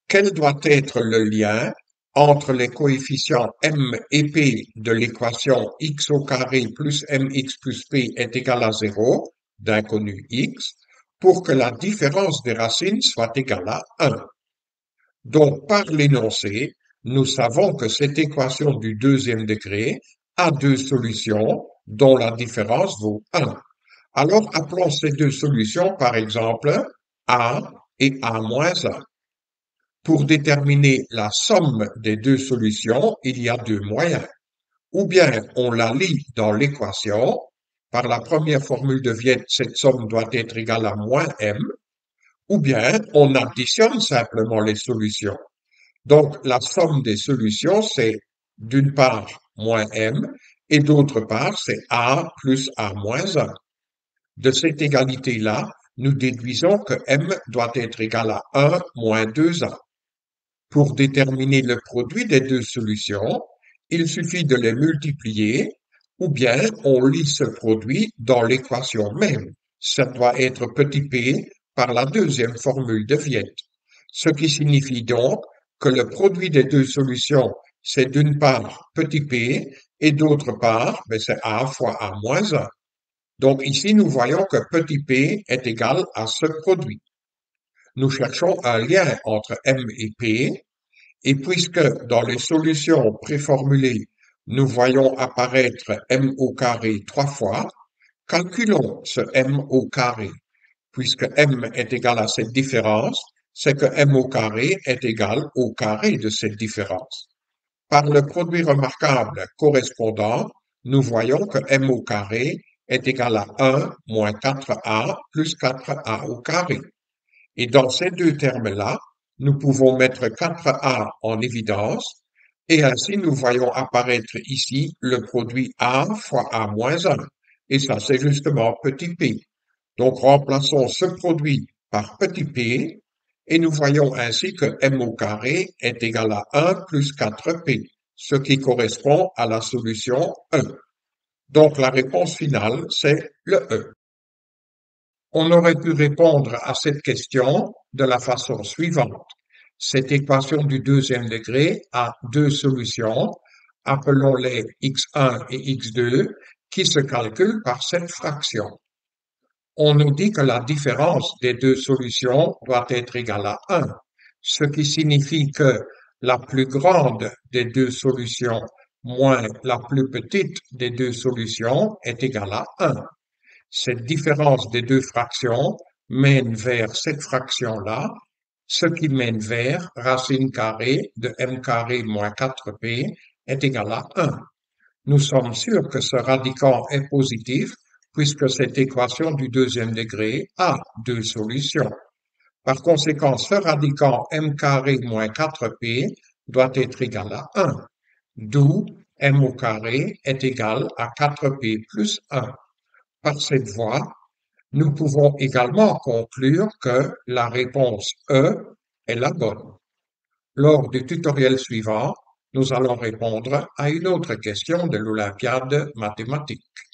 Quel doit être le lien entre les coefficients m et p de l'équation x au carré plus mx plus p est égal à 0 d'inconnu x pour que la différence des racines soit égale à 1? Donc, par l'énoncé, nous savons que cette équation du deuxième degré a deux solutions dont la différence vaut 1. Alors, appelons ces deux solutions, par exemple, a et a moins 1. Pour déterminer la somme des deux solutions, il y a deux moyens. Ou bien on la lie dans l'équation. Par la première formule de Viette, cette somme doit être égale à moins m. Ou bien on additionne simplement les solutions. Donc la somme des solutions, c'est d'une part moins m et d'autre part, c'est a plus a moins 1. De cette égalité-là, nous déduisons que m doit être égal à 1 moins 2a. Pour déterminer le produit des deux solutions, il suffit de les multiplier ou bien on lit ce produit dans l'équation même. Ça doit être petit p par la deuxième formule de Viette. Ce qui signifie donc que le produit des deux solutions, c'est d'une part petit p et d'autre part, c'est a fois a moins 1. Donc ici, nous voyons que petit p est égal à ce produit. Nous cherchons un lien entre m et p. Et puisque dans les solutions préformulées, nous voyons apparaître m au carré 3 fois, calculons ce m au carré. Puisque m est égal à cette différence, c'est que m au carré est égal au carré de cette différence. Par le produit remarquable correspondant, nous voyons que m au carré est égal à 1 moins 4a plus 4a au carré. Et dans ces deux termes-là, nous pouvons mettre 4a en évidence et ainsi nous voyons apparaître ici le produit a fois a moins 1. Et ça, c'est justement petit p. Donc remplaçons ce produit par petit p et nous voyons ainsi que m au carré est égal à 1 plus 4p, ce qui correspond à la solution E. Donc la réponse finale, c'est le E. On aurait pu répondre à cette question de la façon suivante. Cette équation du deuxième degré a deux solutions, appelons-les x1 et x2, qui se calculent par cette fraction. On nous dit que la différence des deux solutions doit être égale à 1, ce qui signifie que la plus grande des deux solutions moins la plus petite des deux solutions est égale à 1. Cette différence des deux fractions mène vers cette fraction-là, ce qui mène vers racine carrée de m carré moins 4p est égal à 1. Nous sommes sûrs que ce radicand est positif puisque cette équation du deuxième degré a deux solutions. Par conséquent, ce radicand m carré moins 4p doit être égal à 1, d'où m au carré est égal à 4p plus 1. Par cette voie, nous pouvons également conclure que la réponse E est la bonne. Lors du tutoriel suivant, nous allons répondre à une autre question de l'Olympiade mathématique.